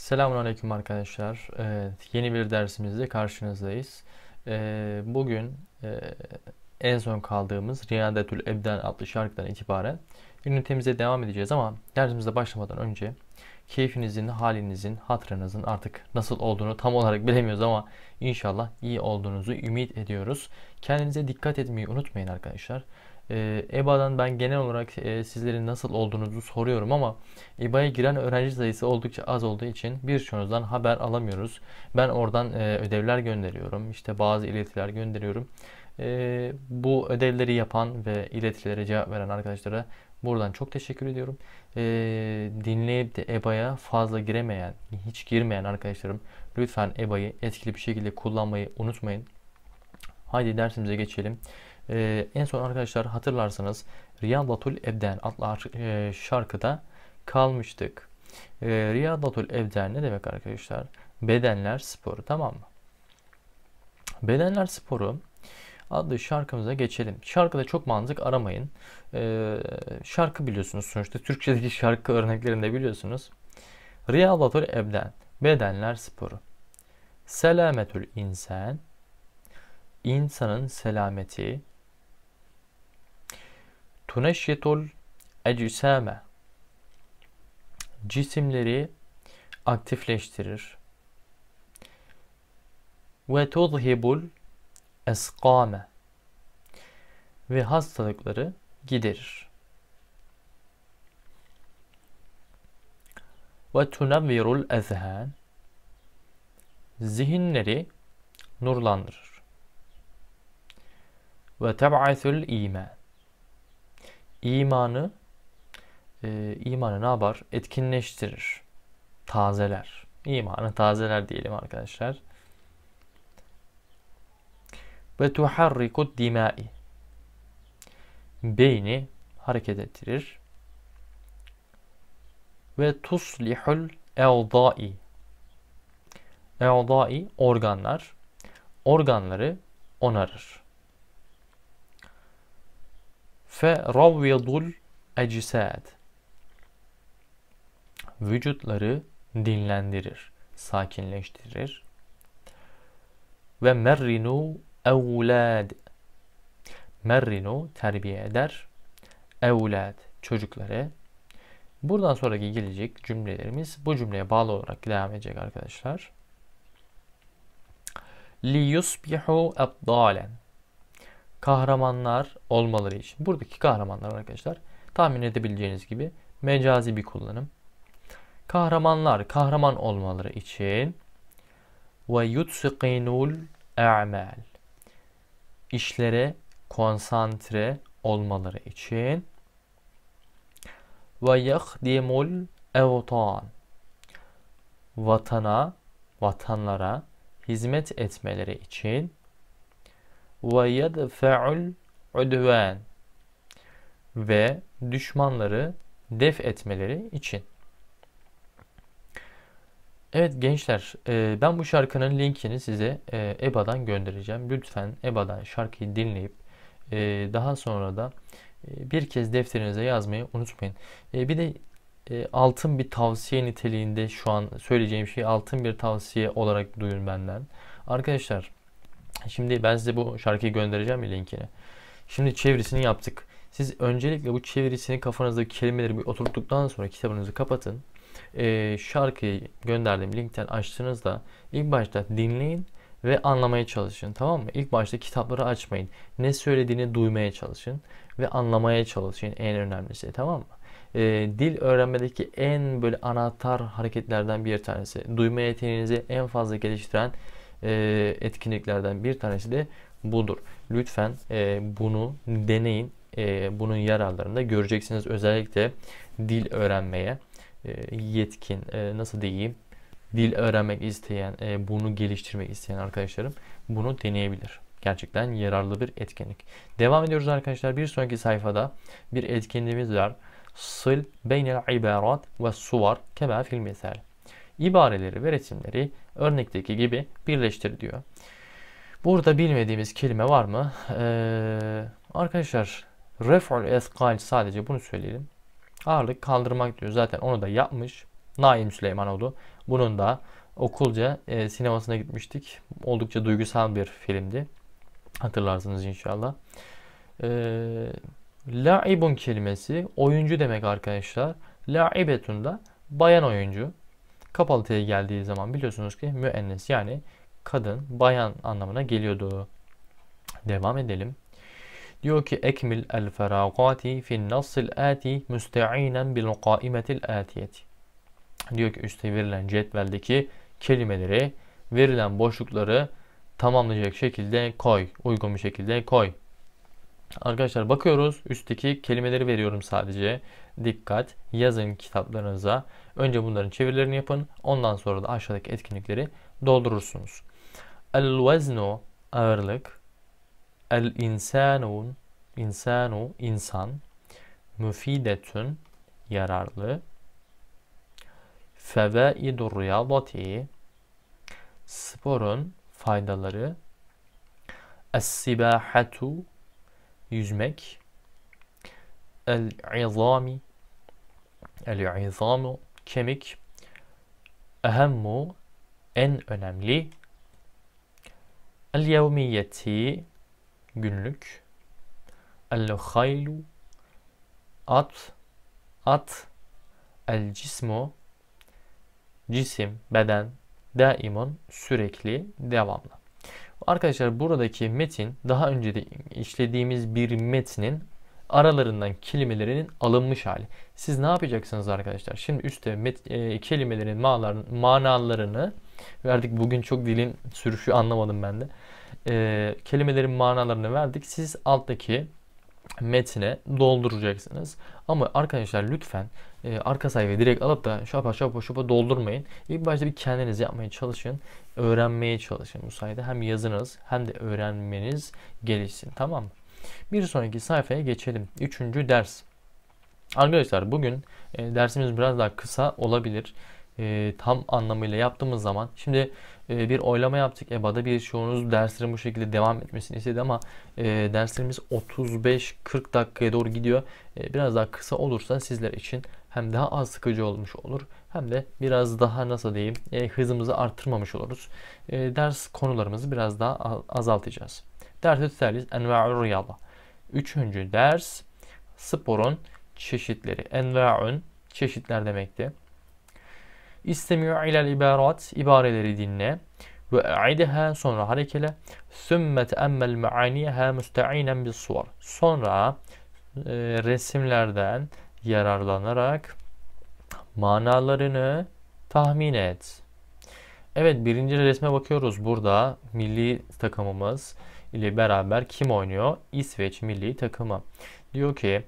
Selamünaleyküm arkadaşlar. Yeni bir dersimizde karşınızdayız. Bugün en son kaldığımız Riyadetül Ebdan adlı şarkıdan itibaren ünitemize devam edeceğiz ama dersimize başlamadan önce keyfinizin, halinizin, hatırınızın artık nasıl olduğunu tam olarak bilemiyoruz ama inşallah iyi olduğunuzu ümit ediyoruz. Kendinize dikkat etmeyi unutmayın arkadaşlar. EBA'dan ben genel olarak sizlerin nasıl olduğunuzu soruyorum ama EBA'ya giren öğrenci sayısı oldukça az olduğu için birçoğunuzdan haber alamıyoruz. Ben oradan ödevler gönderiyorum, işte bazı iletiler gönderiyorum. Bu ödevleri yapan ve iletilere cevap veren arkadaşlara buradan çok teşekkür ediyorum. Dinleyip de EBA'ya fazla giremeyen, hiç girmeyen arkadaşlarım lütfen EBA'yı etkili bir şekilde kullanmayı unutmayın. Haydi dersimize geçelim. En son arkadaşlar hatırlarsanız Riyadatul Ebden adlı şarkıda kalmıştık. Riyadatul Ebden ne demek arkadaşlar? Bedenler sporu, tamam mı? Bedenler sporu adlı şarkımıza geçelim. Şarkıda çok mantık aramayın. Şarkı biliyorsunuz sonuçta. Türkçedeki şarkı örneklerinde biliyorsunuz. Riyadatul Ebden bedenler sporu. Selametül insan insanın selameti. Tuneşşitul ecüsame cisimleri aktifleştirir. Ve tuzhibul eskame ve hastalıkları giderir. Ve tunavvirul ezhan zihinleri nurlandırır. Ve teb'athul iman imanı imanı ne yapar? Etkinleştirir. Tazeler. İmanı tazeler diyelim arkadaşlar. Ve tuharrikud dimai beyni hareket ettirir. Ve tuslihul e'dai e'dai organlar organları onarır. Fe ravvidul ecisad vücutları dinlendirir, sakinleştirir. Ve merrinu evlad merrinu terbiye eder. Evlad çocukları. Buradan sonraki gelecek cümlelerimiz bu cümleye bağlı olarak devam edecek arkadaşlar. Li yusbihu abdalen kahramanlar olmaları için. Buradaki kahramanlar arkadaşlar tahmin edebileceğiniz gibi mecazi bir kullanım. Kahramanlar kahraman olmaları için ve yutsiqinul a'mal işlere konsantre olmaları için ve yahdimul evtan vatanlara hizmet etmeleri için ve yedfe'ul udvan ve düşmanları def etmeleri için. Evet gençler, ben bu şarkının linkini size EBA'dan göndereceğim. Lütfen EBA'dan şarkıyı dinleyip daha sonra da bir kez defterinize yazmayı unutmayın. Bir de altın bir tavsiye niteliğinde şu an söyleyeceğim şey altın bir tavsiye olarak duyun benden. Arkadaşlar, şimdi ben size bu şarkıyı göndereceğim linkini. Şimdi çevirisini yaptık. Siz öncelikle bu çevirisini kafanızdaki kelimeleri bir oturttuktan sonra kitabınızı kapatın. Şarkıyı gönderdiğim linkten açtığınızda ilk başta dinleyin ve anlamaya çalışın, tamam mı? İlk başta kitapları açmayın. Ne söylediğini duymaya çalışın ve anlamaya çalışın, en önemlisi, tamam mı? Dil öğrenmedeki en böyle anahtar hareketlerden bir tanesi. Duyma yeteneğinizi en fazla geliştiren etkinliklerden bir tanesi de budur. Lütfen bunu deneyin. Bunun yararlarını da göreceksiniz. Özellikle dil öğrenmeye yetkin, nasıl diyeyim, dil öğrenmek isteyen, bunu geliştirmek isteyen arkadaşlarım bunu deneyebilir. Gerçekten yararlı bir etkinlik. Devam ediyoruz arkadaşlar. Bir sonraki sayfada bir etkinliğimiz var. Sil beynel ibarat ve suvar kema fil misal. İbareleri ve resimleri örnekteki gibi birleştir diyor. Burada bilmediğimiz kelime var mı? Arkadaşlar ref'ul eskal, sadece bunu söyleyelim. Ağırlık kaldırmak diyor. Zaten onu da yapmış. Naim Süleymanoğlu. Bunun da okulca sinemasına gitmiştik. Oldukça duygusal bir filmdi. Hatırlarsınız inşallah. Laibun kelimesi oyuncu demek arkadaşlar. Laibetun da bayan oyuncu. Kapalı T'ye geldiği zaman biliyorsunuz ki müennes yani kadın, bayan anlamına geliyordu. Devam edelim. Diyor ki ekmil el feragati fin nassil ati müste'inen bil kaimetil atiyeti. Diyor ki üstte verilen cetveldeki kelimeleri, verilen boşlukları tamamlayacak şekilde koy. Uygun bir şekilde koy. Arkadaşlar bakıyoruz. Üstteki kelimeleri veriyorum sadece. Dikkat. Yazın kitaplarınıza. Önce bunların çevirilerini yapın. Ondan sonra da aşağıdaki etkinlikleri doldurursunuz. El veznu ağırlık. El insanun insan. Müfidetün yararlı. Fevaidur riyadati sporun faydaları. Es-sibahatu yüzmek. El-izami kemik. Ehemmu en önemli. El-yevmiyeti günlük. El-haylu at. El-cismu cisim, beden, daimun sürekli, devamlı. Arkadaşlar buradaki metin daha önce de işlediğimiz bir metnin aralarından kelimelerinin alınmış hali. Siz ne yapacaksınız arkadaşlar? Şimdi üstte kelimelerin manalarını verdik. Bugün çok dilin sürüşü anlamadım ben de. Kelimelerin manalarını verdik. Siz alttaki metne dolduracaksınız. Ama arkadaşlar lütfen arka sayfayı direkt alıp da şapa doldurmayın. İlk başta bir kendiniz yapmaya çalışın. Öğrenmeye çalışın bu sayede. Hem yazınız hem de öğrenmeniz gelişsin. Tamam mı? Bir sonraki sayfaya geçelim. 3. ders. Arkadaşlar bugün dersimiz biraz daha kısa olabilir. Tam anlamıyla yaptığımız zaman. Şimdi bir oylama yaptık EBA'da. Birçoğunuz derslerin bu şekilde devam etmesini istedi ama derslerimiz 35-40 dakikaya doğru gidiyor. Biraz daha kısa olursa sizler için hem daha az sıkıcı olmuş olur hem de biraz daha nasıl diyeyim hızımızı arttırmamış oluruz. Ders konularımızı biraz daha azaltacağız. Dersi tutaliz enva'ur riyada. 3. ders sporun çeşitleri. Enva'un çeşitler demekti. İstemi'u ilel ibarat ibareleri dinle ve a'ideha sonra harekele sümme teemmel me'aniyeha müste'inen bis suvar. Sonra resimlerden yararlanarak manalarını tahmin et. Evet, birinci resme bakıyoruz. Burada milli takımımız ile beraber kim oynuyor? İsveç milli takımı. Diyor ki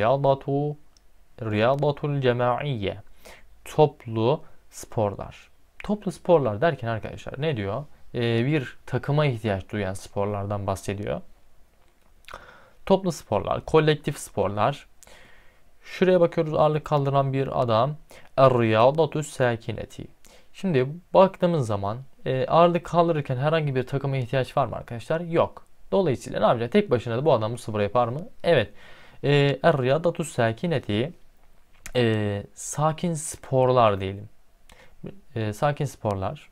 riyadatul cemaiye toplu sporlar. Toplu sporlar derken arkadaşlar ne diyor? Bir takıma ihtiyaç duyan sporlardan bahsediyor. Toplu sporlar, kolektif sporlar. Şuraya bakıyoruz, ağırlık kaldıran bir adam. Er-riyadatu sakineti. Şimdi baktığımız zaman ağırlık kaldırırken herhangi bir takıma ihtiyaç var mı arkadaşlar? Yok. Dolayısıyla ne yapacak? Tek başına da bu adam bu sporu yapar mı? Evet. Er-riyadatu sakineti sakin sporlar diyelim. Sakin sporlar.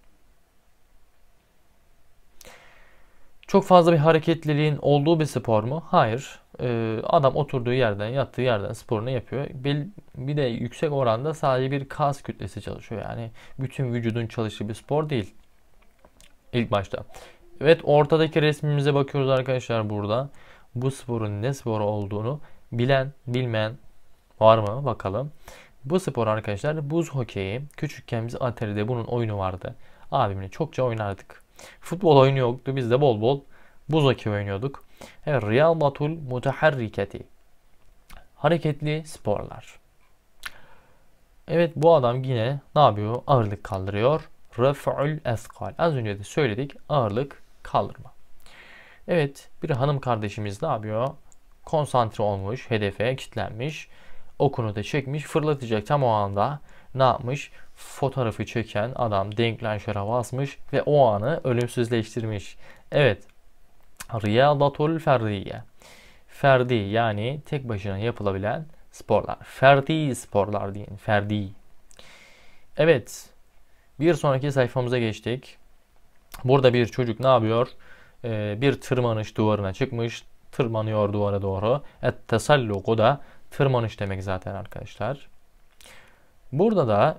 Çok fazla bir hareketliliğin olduğu bir spor mu? Hayır. Adam oturduğu yerden, yattığı yerden sporunu yapıyor. Bir de yüksek oranda sadece bir kas kütlesi çalışıyor. Yani bütün vücudun çalıştığı bir spor değil. İlk başta. Evet, ortadaki resmimize bakıyoruz arkadaşlar burada. Bu sporun ne spor olduğunu bilen, bilmeyen var mı? Bakalım. Bu spor arkadaşlar buz hokeyi. Küçükken biz Atari'de bunun oyunu vardı. Abimle çokça oynardık. Futbol oyunu yoktu. Biz de bol bol buz hokeyi oynuyorduk. Evet, riyadatul mutaharriketi. Hareketli sporlar. Evet, bu adam yine ne yapıyor? Ağırlık kaldırıyor. Raf'ul eskal. Az önce de söyledik. Ağırlık kaldırma. Evet, bir hanım kardeşimiz ne yapıyor? Konsantre olmuş, hedefe kilitlenmiş. Okunu da çekmiş, fırlatacak tam o anda ne yapmış? Fotoğrafı çeken adam denklenşöre basmış ve o anı ölümsüzleştirmiş. Evet. Riyadatul ferdiye. Ferdi yani tek başına yapılabilen sporlar. Ferdi sporlar deyin. Ferdi. Evet. Bir sonraki sayfamıza geçtik. Burada bir çocuk ne yapıyor? Bir tırmanış duvarına çıkmış. Tırmanıyor duvara doğru. Et-tesalluku da tırmanış demek zaten arkadaşlar. Burada da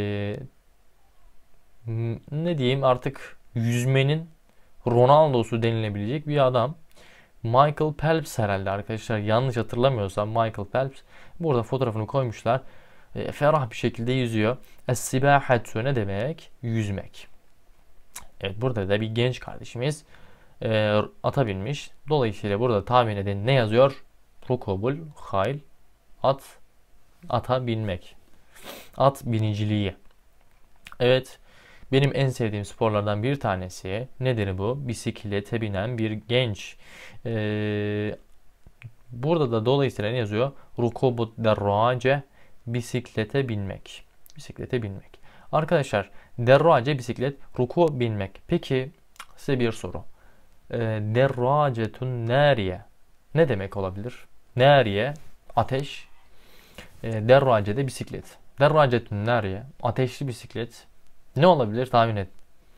ne diyeyim artık yüzmenin Ronaldo'su denilebilecek bir adam. Michael Phelps herhalde arkadaşlar. Yanlış hatırlamıyorsam Michael Phelps. Burada fotoğrafını koymuşlar. Ferah bir şekilde yüzüyor. Es-sibahatu ne demek? Yüzmek. Evet, burada da bir genç kardeşimiz ata binmiş. Dolayısıyla burada tahmin edin ne yazıyor? Rukubul hayl. Ata binmek. At biniciliği. Evet. Benim en sevdiğim sporlardan bir tanesi. Nedir bu? Bisiklete binen bir genç. Burada da dolayısıyla ne yazıyor? Rukubud derrace, bisiklete binmek. Bisiklete binmek. Arkadaşlar, derrace bisiklet, ruku binmek. Peki size bir soru. Derracetun nariye ne demek olabilir? Nariye ateş. Derrace de bisiklet. Derracetun nariye ateşli bisiklet. Ne olabilir tahmin et.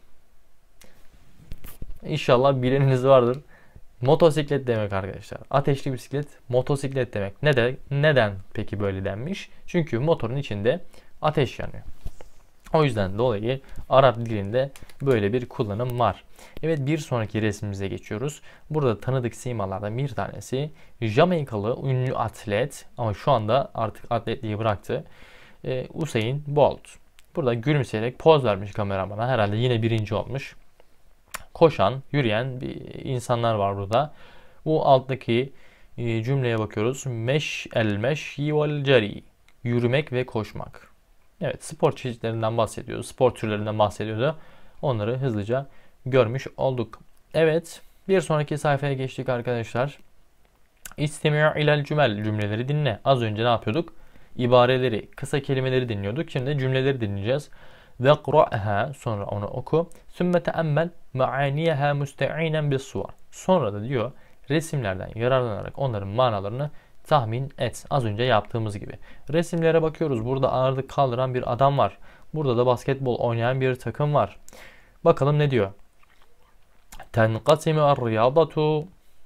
İnşallah bileniniz vardır. Motosiklet demek arkadaşlar. Ateşli bisiklet, motosiklet demek. Neden peki böyle denmiş? Çünkü motorun içinde ateş yanıyor. O yüzden dolayı Arap dilinde böyle bir kullanım var. Evet, bir sonraki resmimize geçiyoruz. Burada tanıdık simalardan bir tanesi Jamaikalı ünlü atlet ama şu anda artık atletliği bıraktı. Usain Bolt. Burada gülümseyerek poz vermiş kameramana. Herhalde yine birinci olmuş. Koşan, yürüyen bir insanlar var burada. Bu alttaki cümleye bakıyoruz. Meş'i vel cari. Yürümek ve koşmak. Evet, spor çeşitlerinden bahsediyoruz. Spor türlerinden bahsediyordu. Onları hızlıca görmüş olduk. Evet, bir sonraki sayfaya geçtik arkadaşlar. İstemi' ilel cümel, cümleleri dinle. Az önce ne yapıyorduk? İbareleri, kısa kelimeleri dinliyorduk. Şimdi cümleleri dinleyeceğiz. Veqra'ha, sonra onu oku. Sümme teammel maaniyeha müste'inen bis suvar. Sonra da diyor resimlerden yararlanarak onların manalarını tahmin et. Az önce yaptığımız gibi. Resimlere bakıyoruz. Burada ağırlık kaldıran bir adam var. Burada da basketbol oynayan bir takım var. Bakalım ne diyor? Tenqasimu er-riyadatu.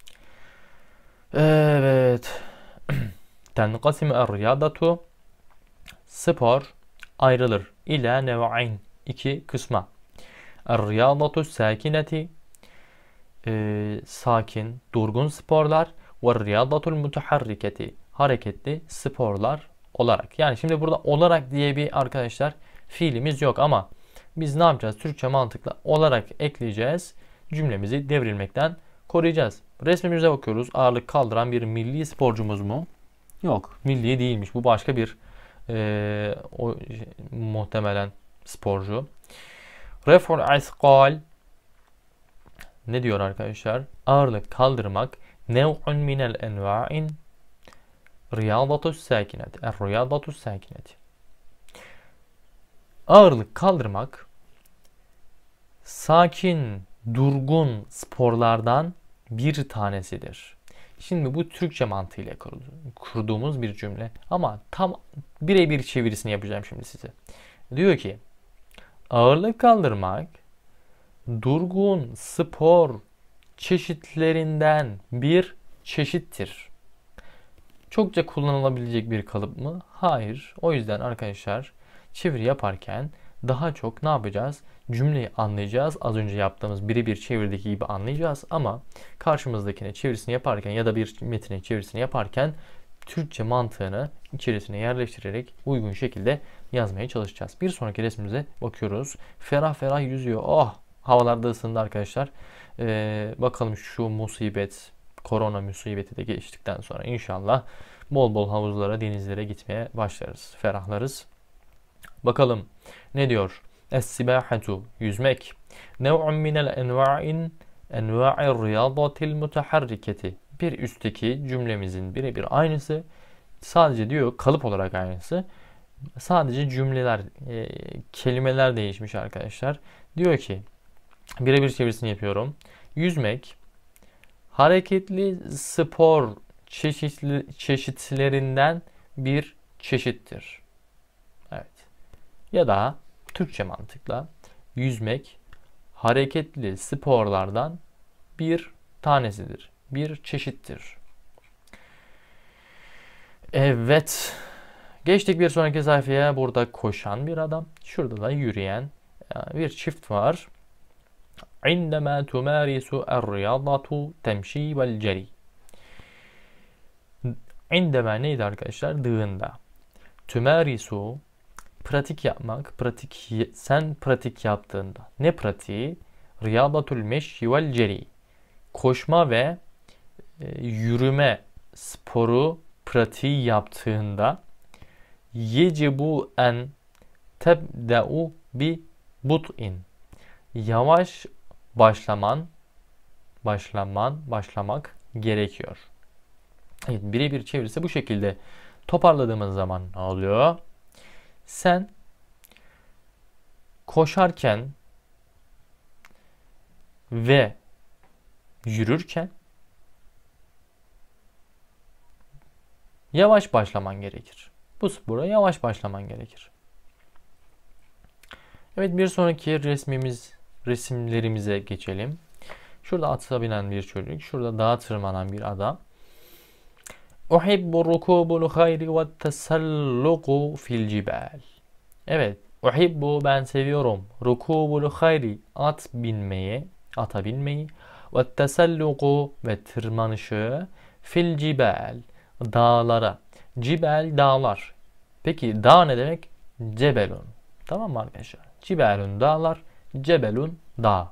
Evet. Tenqasimu er-riyadatu. Spor ayrılır. İla nev'ayn. İki kısma. Er-riyadatu sakineti. Sakin, durgun sporlar. Ve riyadatul mutaharriketi. Hareketli sporlar olarak. Yani şimdi burada olarak diye bir arkadaşlar fiilimiz yok ama biz ne yapacağız? Türkçe mantıkla olarak ekleyeceğiz. Cümlemizi devrilmekten koruyacağız. Resmimize bakıyoruz. Ağırlık kaldıran bir milli sporcumuz mu? Yok. Milli değilmiş. Bu başka bir muhtemelen sporcu. Ref'ul asqal ne diyor arkadaşlar? Ağırlık kaldırmak nev'un minel enva'in riyadatus sakineti. Er-riyadatus sakineti. Ağırlık kaldırmak sakin, durgun sporlardan bir tanesidir. Şimdi bu Türkçe mantığıyla kurduğumuz bir cümle ama tam birebir çevirisini yapacağım şimdi size. Diyor ki ağırlık kaldırmak durgun spor çeşitlerinden bir çeşittir. Çokça kullanılabilecek bir kalıp mı? Hayır. O yüzden arkadaşlar çeviri yaparken daha çok ne yapacağız? Cümleyi anlayacağız. Az önce yaptığımız birebir çevirdeki gibi anlayacağız ama karşımızdakine çevirisini yaparken ya da bir metnin çevirisini yaparken Türkçe mantığını içerisine yerleştirerek uygun şekilde yazmaya çalışacağız. Bir sonraki resmimize bakıyoruz. Ferah ferah yüzüyor. Oh! Havalarda ısındı arkadaşlar. Bakalım şu musibet, korona musibeti de geçtikten sonra inşallah bol bol havuzlara, denizlere gitmeye başlarız. Ferahlarız. Bakalım ne diyor? Es-sibahatu, yüzmek. Nev'un minel enva'ir riyadatil mutaharriketi. Bir üstteki cümlemizin birebir aynısı. Sadece diyor kalıp olarak aynısı. Sadece cümleler, kelimeler değişmiş arkadaşlar. Diyor ki birebir çevirisini yapıyorum. Yüzmek hareketli spor çeşitlerinden bir çeşittir. Evet. Ya da Türkçe mantıkla yüzmek hareketli sporlardan bir tanesidir. Bir çeşittir. Evet. Geçtik bir sonraki sayfaya. Burada koşan bir adam. Şurada da yürüyen bir çift var. عندما تمارس الرياضة تمشي والجري. عندما neydi arkadaşlar? Dığında. Tümarisu pratik yapmak, sen pratik yaptığında. Ne pratiği? Riyadatul meşyi vel ceri. Koşma ve yürüme sporu pratiği yaptığında yecibu en tebda'u bi but'in. Yavaş başlamak gerekiyor. Evet, birebir çevirisi bu şekilde. Toparladığımız zaman ne oluyor? Sen koşarken ve yürürken yavaş başlaman gerekir. Bu spora yavaş başlaman gerekir. Evet, bir sonraki resimlerimize geçelim. Şurada ata binen bir çocuk. Şurada dağa tırmanan bir adam. Uhibbu rukubul hayri ve tesalluqu fil cibal. Evet. Uhibbu ben seviyorum. Rukubul hayri ata binmeyi ve tesalluqu ve tırmanışı fil cibal dağlara. Cibel dağlar. Peki dağ ne demek? Cebelun. Tamam mı arkadaşlar? Cibelun dağlar. Cebelun dağ.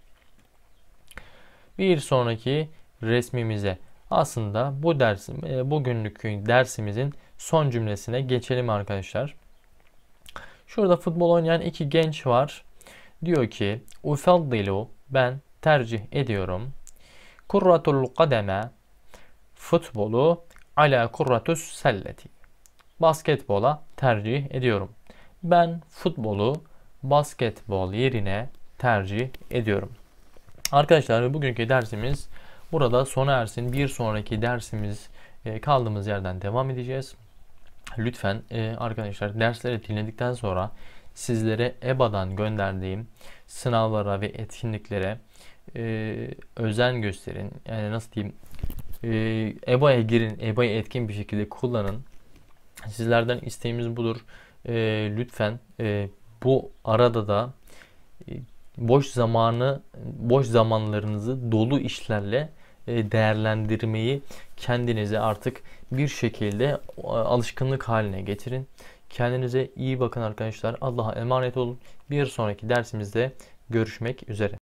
Bir sonraki resmimize aslında bugünlük dersimizin son cümlesine geçelim arkadaşlar. Şurada futbol oynayan iki genç var. Diyor ki ufaddilu ben tercih ediyorum. Kurratul kademe futbolu ala kurratus selleti. Basketbola tercih ediyorum. Ben futbolu basketbol yerine tercih ediyorum. Arkadaşlar bugünkü dersimiz burada sona ersin. Bir sonraki dersimiz kaldığımız yerden devam edeceğiz. Lütfen arkadaşlar dersleri dinledikten sonra sizlere EBA'dan gönderdiğim sınavlara ve etkinliklere özen gösterin. Yani nasıl diyeyim? EBA'ya girin, EBA'yı etkin bir şekilde kullanın. Sizlerden isteğimiz budur. Lütfen bu arada da boş zamanlarınızı dolu işlerle değerlendirmeyi kendinize artık bir şekilde alışkanlık haline getirin. Kendinize iyi bakın arkadaşlar. Allah'a emanet olun. Bir sonraki dersimizde görüşmek üzere.